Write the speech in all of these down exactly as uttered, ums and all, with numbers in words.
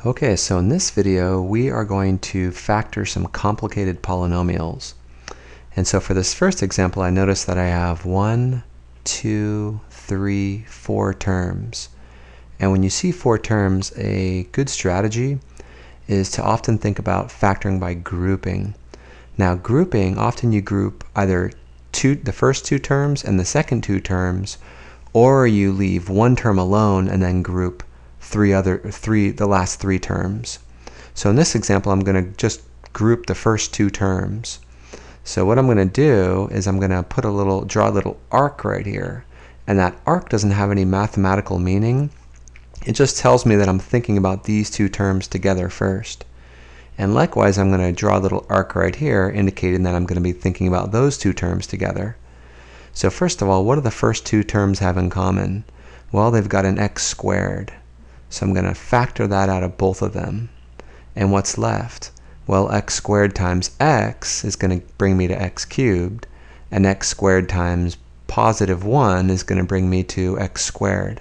Okay, so in this video we are going to factor some complicated polynomials. And so for this first example, I notice that I have one, two, three, four terms. And when you see four terms, a good strategy is to often think about factoring by grouping. Now grouping, often you group either two, the first two terms and the second two terms, or you leave one term alone and then group three other three the last three terms. So in this example, I'm going to just group the first two terms. So what I'm going to do is I'm going to put a little draw a little arc right here, and that arc doesn't have any mathematical meaning. It just tells me that I'm thinking about these two terms together first. And likewise, I'm going to draw a little arc right here, indicating that I'm going to be thinking about those two terms together. So first of all, what do the first two terms have in common? Well, they've got an x squared. So I'm going to factor that out of both of them. And what's left? Well, x squared times x is going to bring me to x cubed, and x squared times positive one is going to bring me to x squared.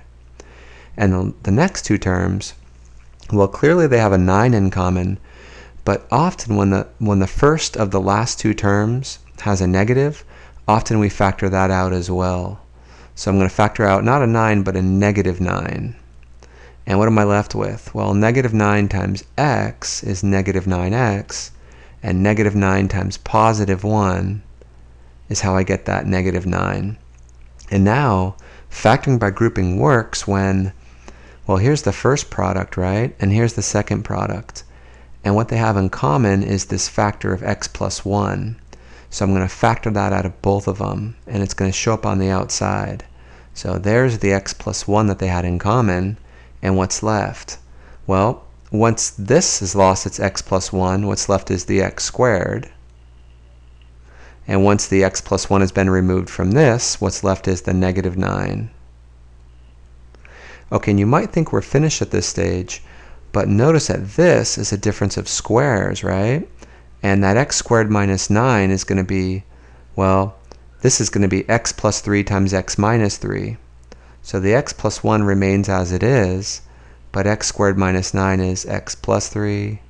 And the, the next two terms, well, clearly they have a nine in common, but often when the, when the first of the last two terms has a negative, often we factor that out as well. So I'm going to factor out not a nine, but a negative nine. And what am I left with? Well, negative nine times x is negative nine x, and negative nine times positive one is how I get that negative nine. And now, factoring by grouping works when, well, here's the first product, right? And here's the second product. And what they have in common is this factor of x plus one. So I'm going to factor that out of both of them, and it's going to show up on the outside. So there's the x plus one that they had in common. And what's left? Well, once this has lost its x plus one, what's left is the x squared. And once the x plus one has been removed from this, what's left is the negative nine. Okay, and you might think we're finished at this stage, but notice that this is a difference of squares, right? And that x squared minus nine is going to be, well, this is going to be x plus three times x minus three. So the x plus one remains as it is, but x squared minus nine is x plus three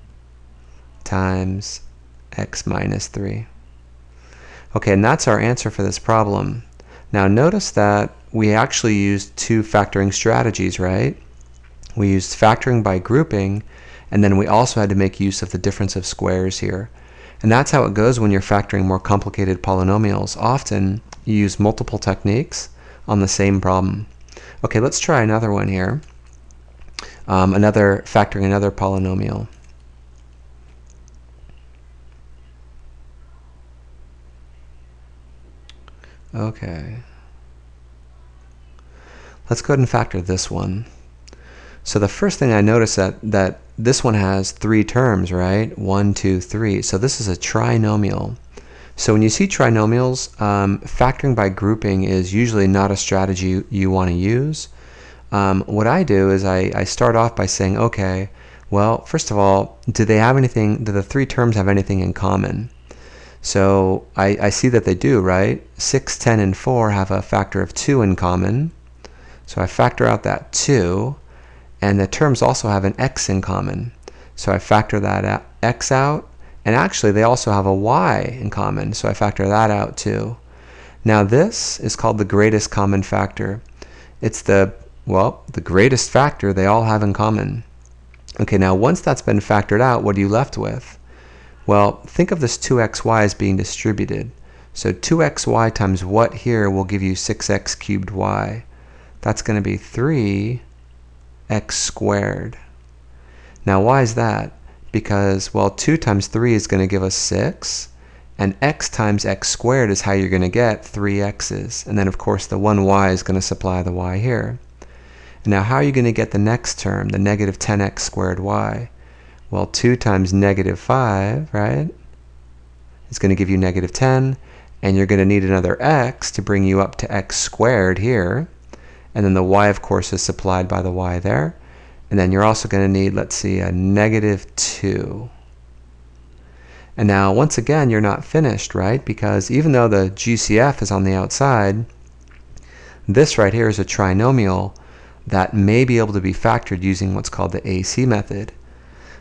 times x minus three. Okay, and that's our answer for this problem. Now notice that we actually used two factoring strategies, right? We used factoring by grouping, and then we also had to make use of the difference of squares here. And that's how it goes when you're factoring more complicated polynomials. Often you use multiple techniques on the same problem. Okay, let's try another one here. Um, another factoring another polynomial. Okay. Let's go ahead and factor this one. So the first thing I notice that that this one has three terms, right? One, two, three. So this is a trinomial. So when you see trinomials, um, factoring by grouping is usually not a strategy you, you want to use. Um, what I do is I, I start off by saying, okay, well, first of all, do they have anything, do the three terms have anything in common? So I, I see that they do, right? six, ten, and four have a factor of two in common. So I factor out that two, and the terms also have an x in common. So I factor that out, x out. And actually, they also have a y in common, so I factor that out too. Now this is called the greatest common factor. It's the, well, the greatest factor they all have in common. Okay, now once that's been factored out, what are you left with? Well, think of this two x y as being distributed. So two x y times what here will give you six x cubed y. That's going to be three x squared. Now why is that? Because, well, two times three is going to give us six, and x times x squared is how you're going to get three x's. And then, of course, the one y is going to supply the y here. And now, how are you going to get the next term, the negative ten x squared y? Well, two times negative five, right, is going to give you negative ten, and you're going to need another x to bring you up to x squared here. And then the y, of course, is supplied by the y there. And then you're also going to need, let's see, a negative two. And now, once again, you're not finished, right? Because even though the G C F is on the outside, this right here is a trinomial that may be able to be factored using what's called the A C method.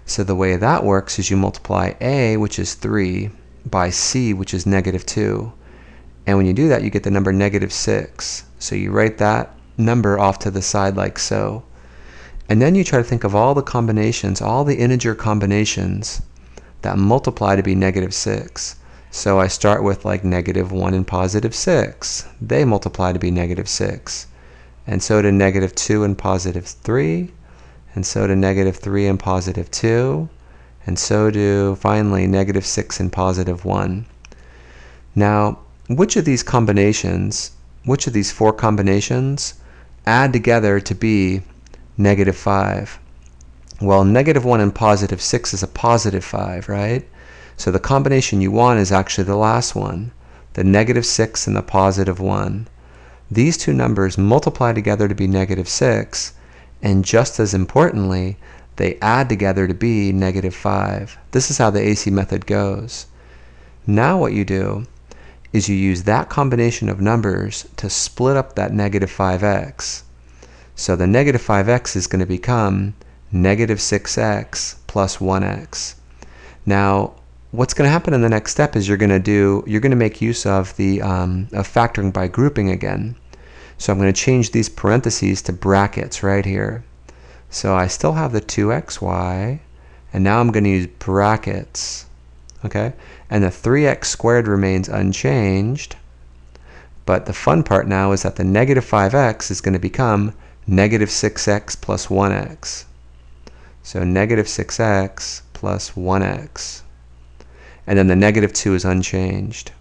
So the way that works is you multiply a, which is three, by c, which is negative two. And when you do that, you get the number negative six. So you write that number off to the side like so. And then you try to think of all the combinations, all the integer combinations that multiply to be negative six. So I start with like negative one and positive six. They multiply to be negative six. And so do negative two and positive three. And so do negative three and positive two. And so do, finally, negative six and positive one. Now, which of these combinations, which of these four combinations add together to be negative five? Well, negative one and positive six is a positive five, right? So the combination you want is actually the last one, the negative six and the positive one. These two numbers multiply together to be negative six, and just as importantly, they add together to be negative five. This is how the A C method goes. Now what you do is you use that combination of numbers to split up that negative five x. So the negative five x is going to become negative six x plus one x. Now, what's going to happen in the next step is you're going to do, you're going to make use of the um, of factoring by grouping again. So I'm going to change these parentheses to brackets right here. So I still have the two x y, and now I'm going to use brackets. Okay, and the three x squared remains unchanged, but the fun part now is that the negative five x is going to become negative six x plus one x. So negative six x plus one x. And then the negative two is unchanged.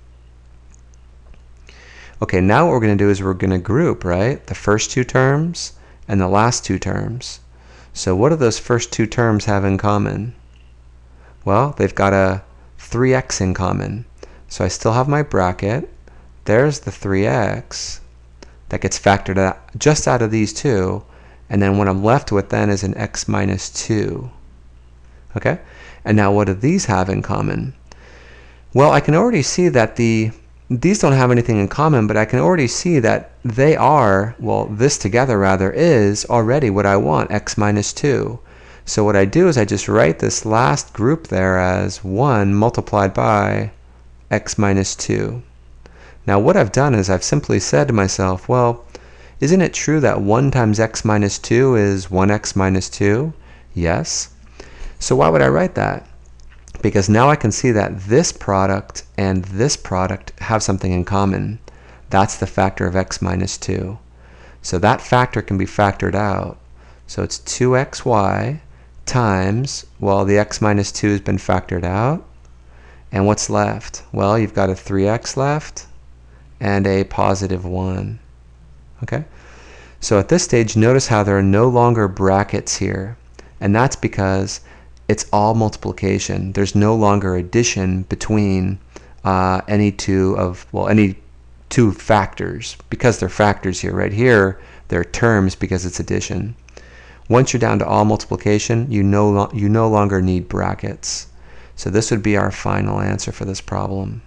Okay, now what we're going to do is we're going to group, right, the first two terms and the last two terms. So what do those first two terms have in common? Well, they've got a three x in common. So I still have my bracket. There's the three x. That gets factored out just out of these two. And then what I'm left with then is an x minus two. Okay? And now what do these have in common? Well, I can already see that the these don't have anything in common, but I can already see that they are, well, this together rather, is already what I want, x minus two. So what I do is I just write this last group there as one multiplied by x minus two. Now what I've done is I've simply said to myself, well, isn't it true that one times x minus two is one x minus two? Yes. So why would I write that? Because now I can see that this product and this product have something in common. That's the factor of x minus two. So that factor can be factored out. So it's two x y times, well, the x minus two has been factored out. And what's left? Well, you've got a three x left and a positive one. Okay? So at this stage, notice how there are no longer brackets here. And that's because it's all multiplication. There's no longer addition between uh, any two of, well, any two factors, because they're factors here. Right here, they're terms because it's addition. Once you're down to all multiplication, you no, lo you no longer need brackets. So this would be our final answer for this problem.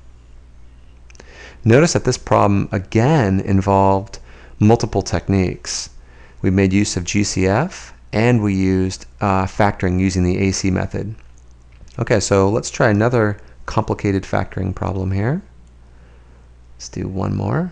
Notice that this problem again involved multiple techniques. We made use of G C F, and we used uh, factoring using the A C method. Okay, so let's try another complicated factoring problem here. Let's do one more.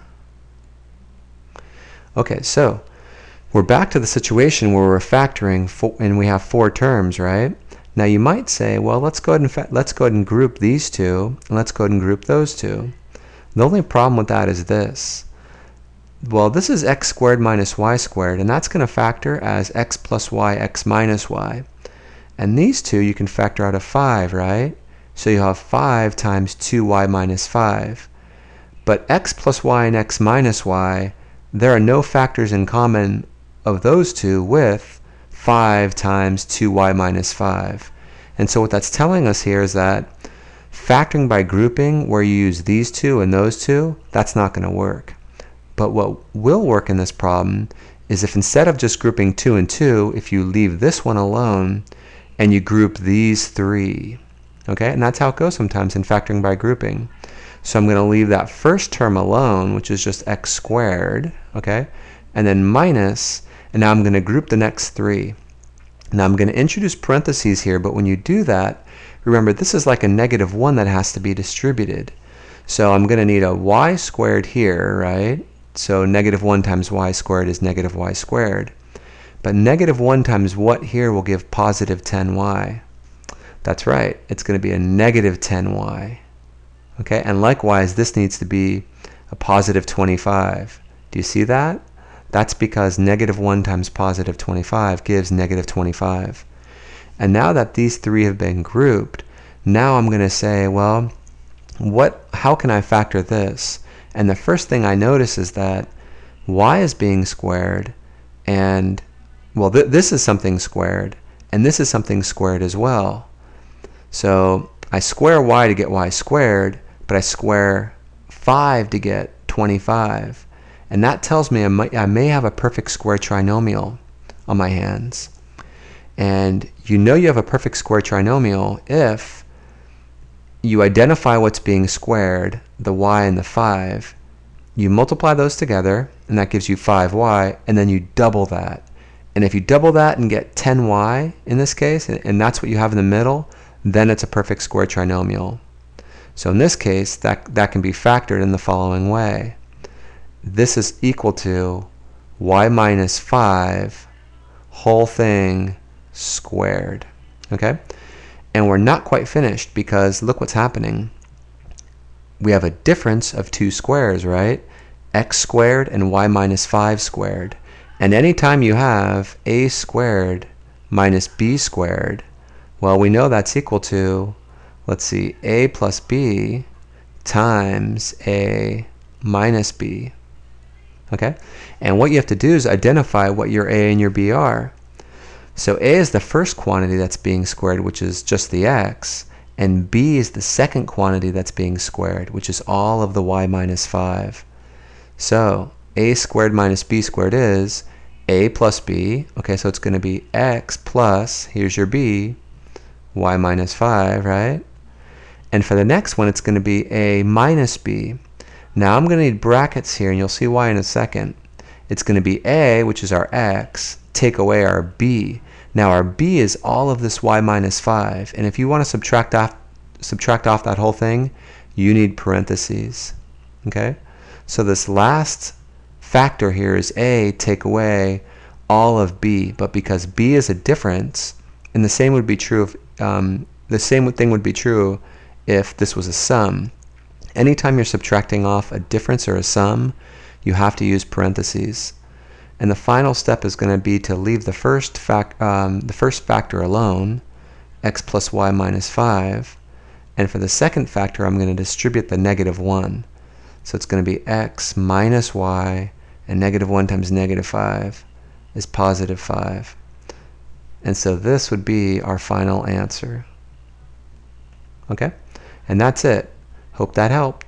Okay, so we're back to the situation where we're factoring four, and we have four terms, right? Now you might say, well, let's go ahead and let's go ahead and group these two, and let's go ahead and group those two. The only problem with that is this. Well, this is x squared minus y squared, and that's going to factor as x plus y, x minus y. And these two you can factor out of five, right? So you have five times two y minus five. But x plus y and x minus y, there are no factors in common of those two with five times two y minus five. And so what that's telling us here is that factoring by grouping, where you use these two and those two, that's not going to work. But what will work in this problem is if instead of just grouping two and two, if you leave this one alone and you group these three. Okay, and that's how it goes sometimes in factoring by grouping. So I'm going to leave that first term alone, which is just x squared, okay, and then minus, and now I'm going to group the next three. Now I'm going to introduce parentheses here, but when you do that, remember this is like a negative one that has to be distributed. So I'm going to need a y squared here, right? So negative one times y squared is negative y squared. But negative one times what here will give positive ten y? That's right, it's going to be a negative ten y. Okay, and likewise this needs to be a positive twenty-five. Do you see that? That's because negative one times positive twenty-five gives negative twenty-five. And now that these three have been grouped, now I'm going to say, well, what? how can I factor this? And the first thing I notice is that y is being squared, and well, th this is something squared, and this is something squared as well. So I square y to get y squared, but I square five to get twenty-five. And that tells me I, might, I may have a perfect square trinomial on my hands. And you know you have a perfect square trinomial if you identify what's being squared, the y and the five, you multiply those together, and that gives you five y, and then you double that. And if you double that and get ten y in this case, and that's what you have in the middle, then it's a perfect square trinomial. So in this case, that, that can be factored in the following way. This is equal to y minus five whole thing squared. Okay? And we're not quite finished, because look what's happening. We have a difference of two squares, right? X squared and y minus five squared. And anytime you have a squared minus b squared, well, we know that's equal to, let's see, a plus b times a minus b. Okay? And what you have to do is identify what your a and your b are. So a is the first quantity that's being squared, which is just the x, and b is the second quantity that's being squared, which is all of the y minus five. So a squared minus b squared is a plus b. Okay, so it's going to be x plus, here's your b, y minus five, right? And for the next one, it's going to be a minus b. Now I'm going to need brackets here, and you'll see why in a second. It's going to be a, which is our x, take away our b. Now our b is all of this y minus five, and if you want to subtract off, subtract off that whole thing, you need parentheses. Okay? So this last factor here is a take away all of b, but because b is a difference, and the same would be true if, um, the same thing would be true if this was a sum. Anytime you're subtracting off a difference or a sum, you have to use parentheses. And the final step is going to be to leave the first fact, um, the first factor alone, x plus y minus five. And for the second factor, I'm going to distribute the negative one. So it's going to be x minus y, and negative one times negative five is positive five. And so this would be our final answer. Okay? And that's it. Hope that helped.